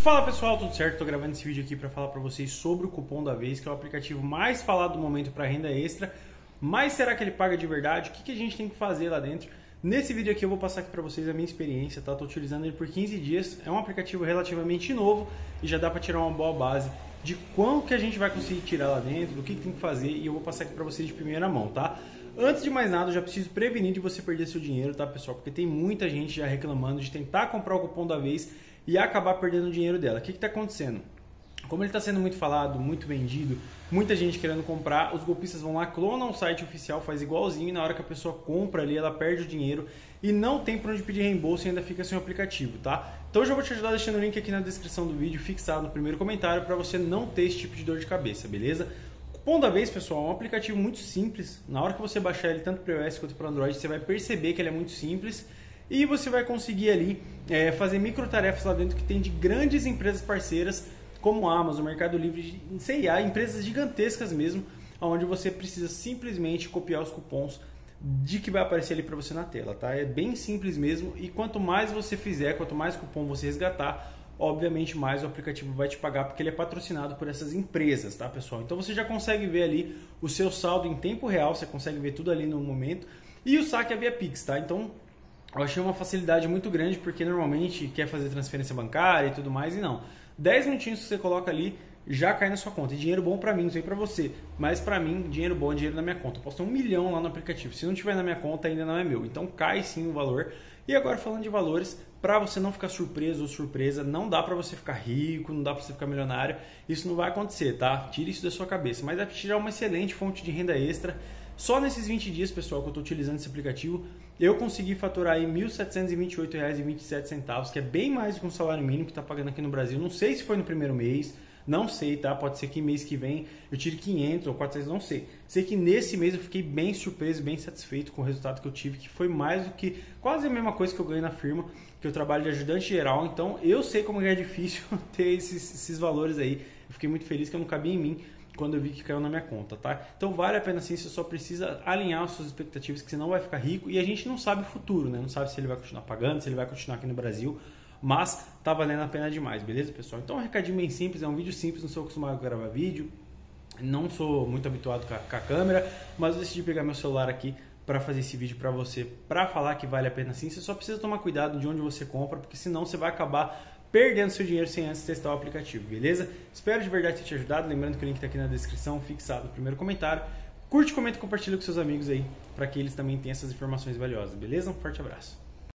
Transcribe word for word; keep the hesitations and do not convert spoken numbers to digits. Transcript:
Fala pessoal, tudo certo? Estou gravando esse vídeo aqui para falar para vocês sobre o Cupom da Vez, que é o aplicativo mais falado do momento para renda extra. Mas será que ele paga de verdade? O que, que a gente tem que fazer lá dentro? Nesse vídeo aqui eu vou passar aqui para vocês a minha experiência, tá? Estou utilizando ele por quinze dias, é um aplicativo relativamente novo e já dá para tirar uma boa base de quanto que a gente vai conseguir tirar lá dentro, do que, que tem que fazer, e eu vou passar aqui para vocês de primeira mão, tá? Antes de mais nada, eu já preciso prevenir de você perder seu dinheiro, tá, pessoal? Porque tem muita gente já reclamando de tentar comprar o cupom da vez e acabar perdendo o dinheiro dela. O que está acontecendo? Como ele está sendo muito falado, muito vendido, muita gente querendo comprar, os golpistas vão lá, clonam o site oficial, faz igualzinho, e na hora que a pessoa compra ali, ela perde o dinheiro e não tem para onde pedir reembolso e ainda fica sem o aplicativo, tá? Então eu já vou te ajudar deixando o link aqui na descrição do vídeo, fixado no primeiro comentário, para você não ter esse tipo de dor de cabeça, beleza? O Cupom da Vez, pessoal, é um aplicativo muito simples. Na hora que você baixar ele tanto para iOS quanto para Android, você vai perceber que ele é muito simples. E você vai conseguir ali é, fazer micro tarefas lá dentro que tem de grandes empresas parceiras como a Amazon, Mercado Livre, C e A, empresas gigantescas mesmo, onde você precisa simplesmente copiar os cupons de que vai aparecer ali para você na tela, tá? É bem simples mesmo, e quanto mais você fizer, quanto mais cupom você resgatar, obviamente mais o aplicativo vai te pagar, porque ele é patrocinado por essas empresas, tá, pessoal? Então você já consegue ver ali o seu saldo em tempo real, você consegue ver tudo ali no momento, e o saque é via Pix, tá? Então eu achei uma facilidade muito grande, porque normalmente quer fazer transferência bancária e tudo mais, e não. dez minutinhos que você coloca ali, já cai na sua conta. E dinheiro bom pra mim, não sei pra você, mas pra mim, dinheiro bom é dinheiro na minha conta. Eu posso ter um milhão lá no aplicativo. Se não tiver na minha conta, ainda não é meu. Então cai sim o valor. E agora falando de valores, pra você não ficar surpreso ou surpresa, não dá pra você ficar rico, não dá pra você ficar milionário. Isso não vai acontecer, tá? Tire isso da sua cabeça. Mas é tirar uma excelente fonte de renda extra. Só nesses vinte dias, pessoal, que eu estou utilizando esse aplicativo, eu consegui faturar aí mil setecentos e vinte e oito reais e vinte e sete centavos, que é bem mais do que um salário mínimo que está pagando aqui no Brasil. Não sei se foi no primeiro mês, não sei, tá? Pode ser que mês que vem eu tire quinhentos ou quatrocentos, não sei. Sei que nesse mês eu fiquei bem surpreso, bem satisfeito com o resultado que eu tive, que foi mais do que quase a mesma coisa que eu ganhei na firma, que eu trabalho de ajudante geral. Então eu sei como é difícil ter esses, esses valores aí. Eu fiquei muito feliz que eu não cabia em mim quando eu vi que caiu na minha conta, tá? Então vale a pena sim, você só precisa alinhar as suas expectativas, que você não vai ficar rico, e a gente não sabe o futuro, né? Não sabe se ele vai continuar pagando, se ele vai continuar aqui no Brasil, mas tá valendo a pena demais, beleza, pessoal? Então é um recadinho bem simples, é um vídeo simples, não sou acostumado a gravar vídeo, não sou muito habituado com a, com a câmera, mas eu decidi pegar meu celular aqui para fazer esse vídeo para você, para falar que vale a pena sim. Você só precisa tomar cuidado de onde você compra, porque senão você vai acabar perdendo seu dinheiro sem antes testar o aplicativo, beleza? Espero de verdade ter te ajudado, lembrando que o link está aqui na descrição, fixado no primeiro comentário. Curte, comenta e compartilha com seus amigos aí, para que eles também tenham essas informações valiosas, beleza? Um forte abraço!